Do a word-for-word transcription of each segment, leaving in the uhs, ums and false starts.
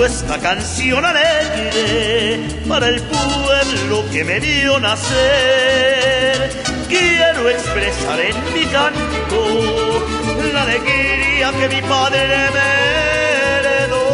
Canto esta canción alegre para el pueblo que me vio nacer. Quiero expresar en mi canto la alegría que mi padre me heredó.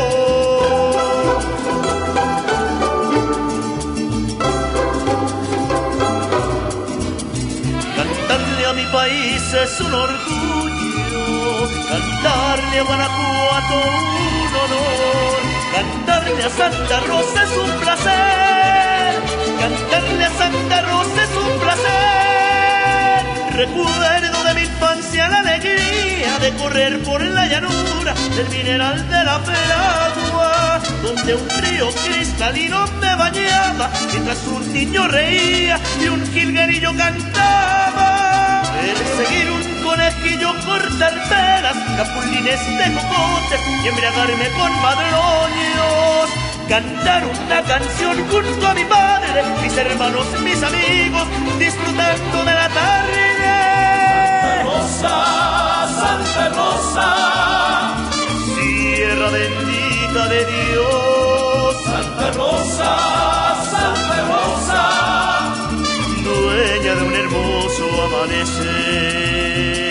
Cantarle a mi país es un orgullo, cantarle a Guanajuato un honor, cantarle a Santa Rosa es un placer, cantarle a Santa Rosa es un placer. Recuerdo de mi infancia la alegría de correr por la llanura del mineral de la Peragua, donde un río cristalino me bañaba mientras un niño reía y un jilguerillo cantaba. Perseguir un conejillo, cortar peras, capulines de cocotes y embriagarme con madroños. Cantar una canción junto a mi padre, mis hermanos, mis amigos, disfrutando de la tarde. Santa Rosa, Santa Rosa, tierra bendita de Dios. Santa Rosa, Santa Rosa, dueña de un hermoso amanecer.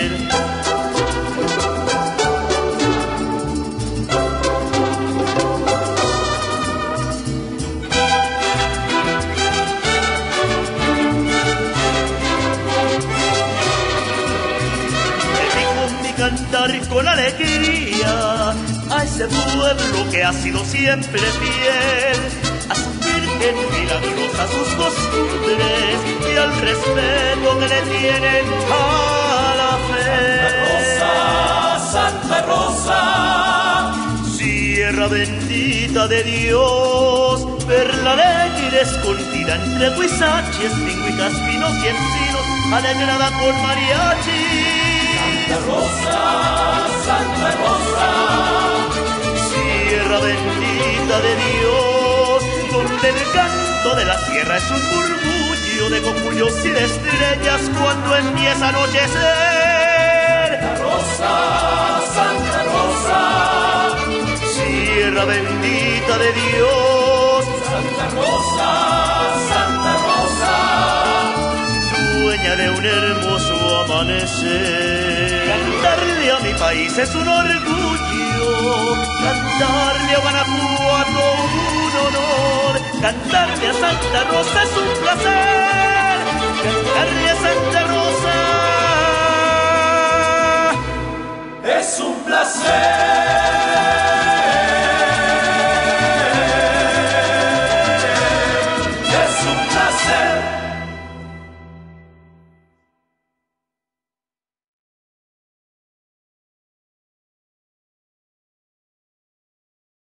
Cantar con alegría a ese pueblo que ha sido siempre fiel a su Virgen milagrosa, a sus costumbres y al respeto que le tienen a la fe. Santa Rosa, Santa Rosa, sierra bendita de Dios, perla alegre escondida entre huizaches, pingüitas, pinos y encinos, alegrada con mariachi. Santa Rosa, Santa Rosa, sierra bendita de Dios, donde el canto de la sierra es un murmullo de cocuyos y de estrellas cuando empieza a anochecer. Santa Rosa, Santa Rosa, sierra bendita de Dios, Santa Rosa, Santa Rosa, dueña de un hermoso amanecer. Cantarle a mi país es un orgullo, cantarle a Guanajuato un honor, cantarle a Santa Rosa es un placer, cantarle a Santa Rosa es un placer.